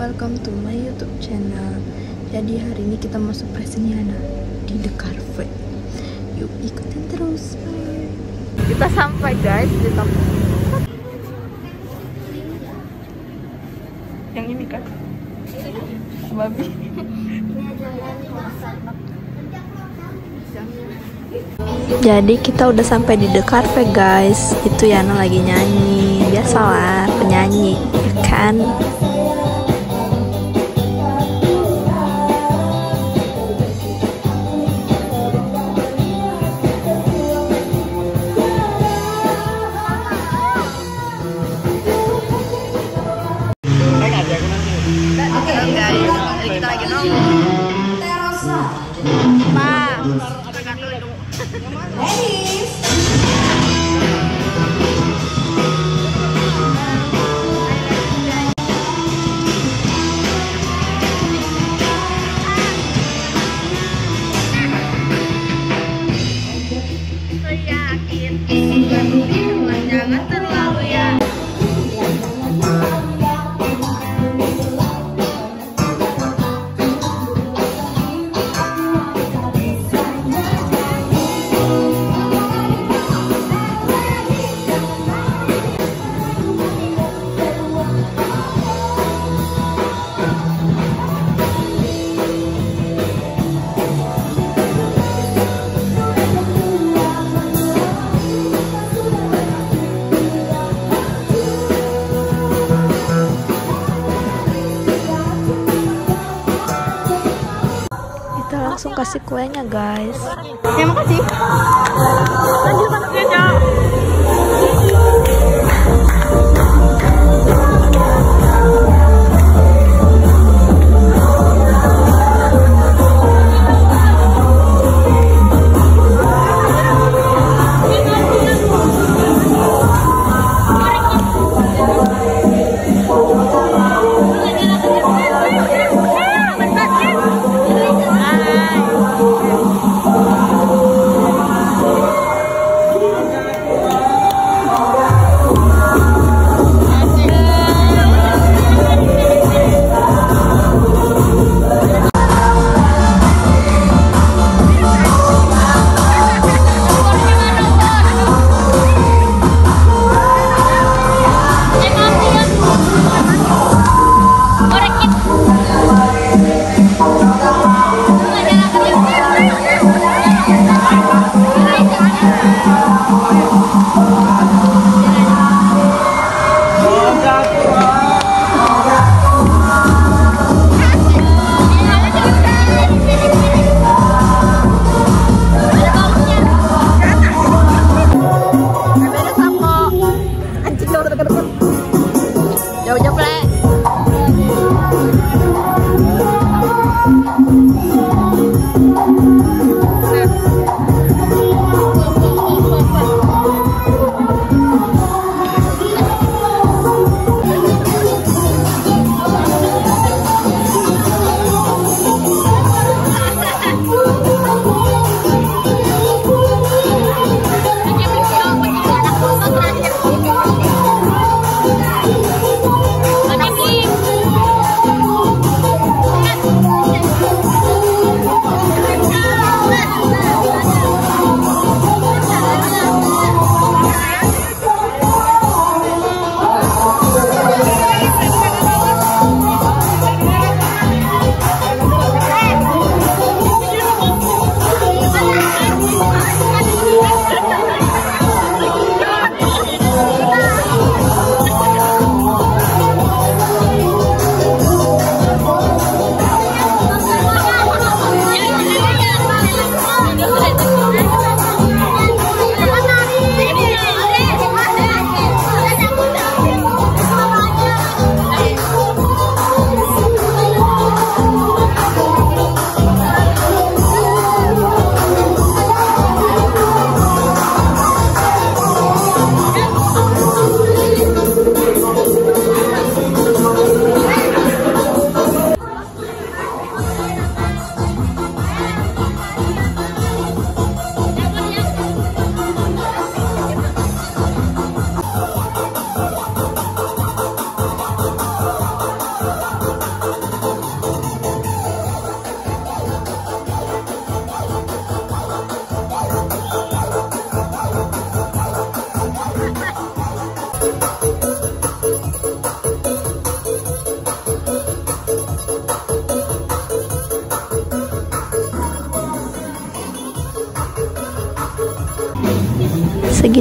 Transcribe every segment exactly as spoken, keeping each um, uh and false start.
welcome to my YouTube channel. Jadi hari ini kita mau surprise Niana di The Cafe. Yuk ikutin terus. Bye. Kita sampai guys di tempat yang ini kan babi. Jadi kita udah sampai di The Cafe guys. Itu Yana lagi nyanyi. Biasalah penyanyi, ya kan? Oke guys, jadi kita lagi nongkrong. Terosa. Pak. Ladies. Jangan terlalu ya. Langsung kasih kuenya guys. Ya makasih. Lanjut masuknya Cok. Thank you.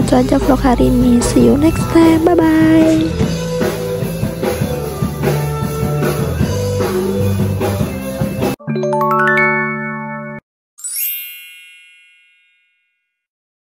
itu aja vlog hari ini. See you next time. Bye bye.